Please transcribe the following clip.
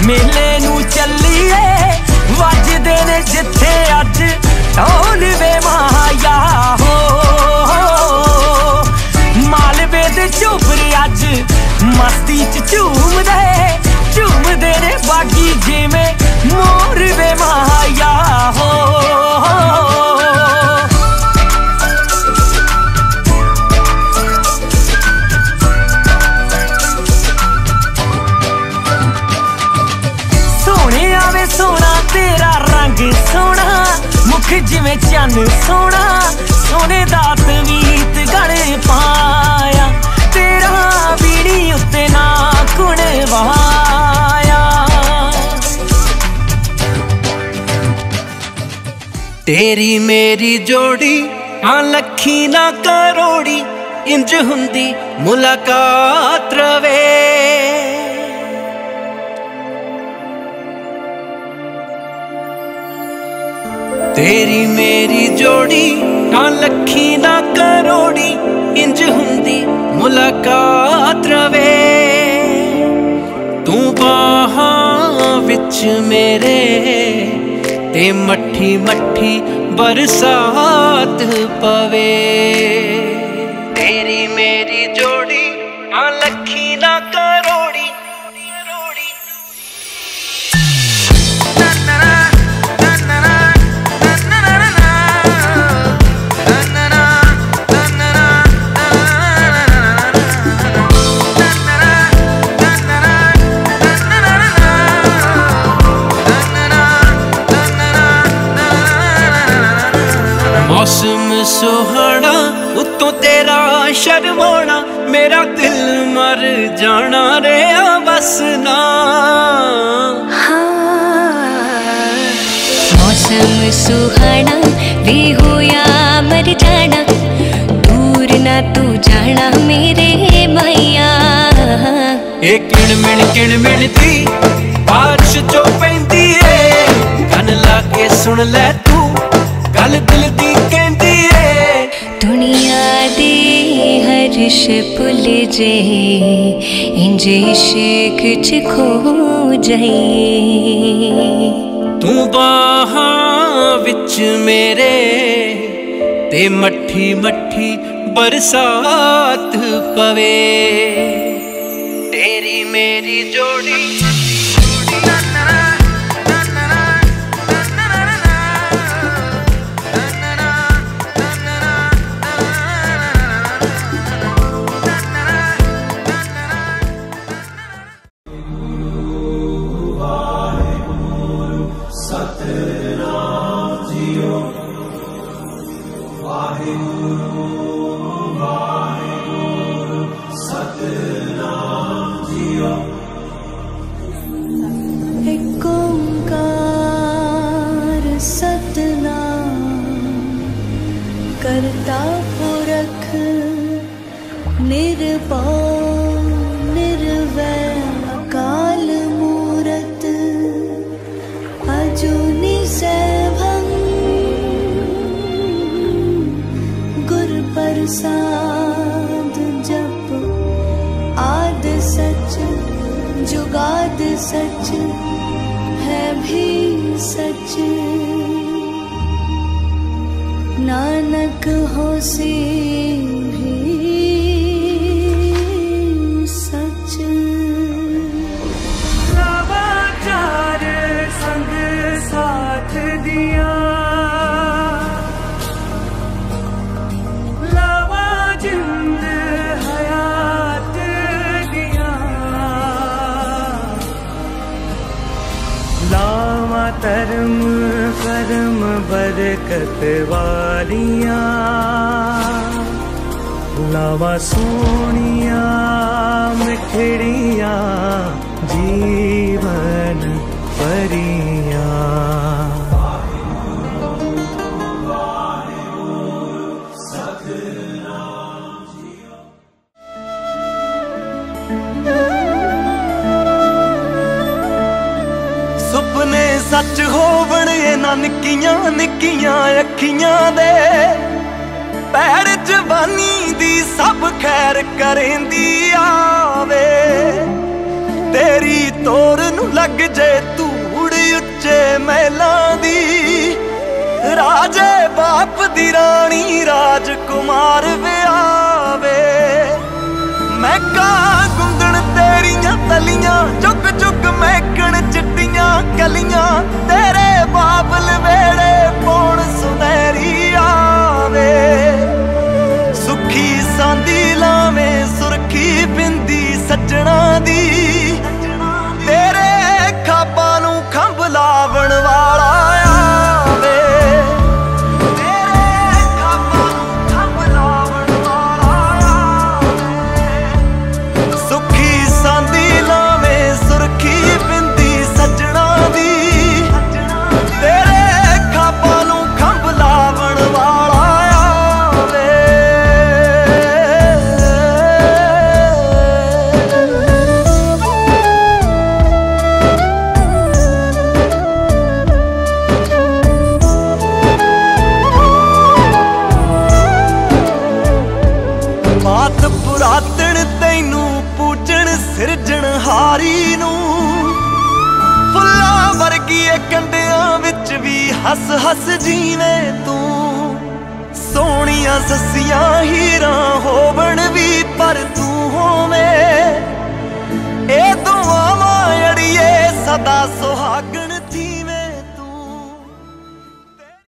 मेले नू चलीए वजदे ने जिथे अज ढोल वे माया हो। मालवे दे झोपड़े अज मस्ती च झूमदे ने बागी जिवें मोर वे माया हो। सोना तेरा रंग सोना मुख जिवें चंद सोना सोने दा तवीत गले पाया तेरा बीड़ी उत्ते ना कुण वाया। तेरी मेरी जोड़ी हाँ लखी ना करोड़ी इंज हुंदी मुलाकात रवे। तेरी मेरी जोड़ी ना लखी ना करोड़ी इंज हुंदी मुलाकात रवे। तू बाहां विच मेरे ते मट्ठी मट्ठी बरसात पवे। तेरी मेरी जोड़ी ना लखी ना करोड़ी मौसम सुहाना उत्तों तेरा शर्माना मेरा दिल मर जाना रे बस ना। मौसम सुहाना वे होया मर जाना दूर ना तू जाना मेरे मैया। एक किण दी बारिश जो पैंदी है कन लाके सुन ले तू गल दिल दी कहंदी है। दुनिया दे हर्ष भुल जे इंज इश्क च खो जाइए। तू बाहां विच मेरे ते मट्ठी मट्ठी बरसात पवे। तेरी मेरी जोड़ी करता पुरख निर्भौ निर्वैर अकाल मूरत अजूनी सैभं गुर प्रसाद जप आद सच जुगाद सच है भी सच। नानक होसी भी सच। नवाचार संग साथ दिया लावा जिंद हयात दिया लावा धर्म कर्म बरकत वालियां लावा सोनिया मिठड़िया जीवन परिया। सुपने सच होवण इन्हां निक्कियां निक्कियां अखियां दे पैर जवानी दी सब खैर करेंदी आवे। तेरी तोर नू लग जे धूड़ उच्चे महलां दी, राजे बाप दी रानी राजकुमार विआवे। महकां गुंदण तेरियां तलियां, चुक चुक महकण चिट्टियां कलियां, तेरे बाबल वेड़े पौण सुनहरी आवे। सुखी सांदी लावें सुरखी बिंदी सज्जणा दी, तेरे खाबां नूं खंभ लावण वाला आवे। बात पुरातन तैनू पूजन सिरजनहारी नू, फुल्लां वर्गी कंडियां विच भी हस हस जीवे तू। सोहणियां ससियां हीरां होवण भी पर तू होवे,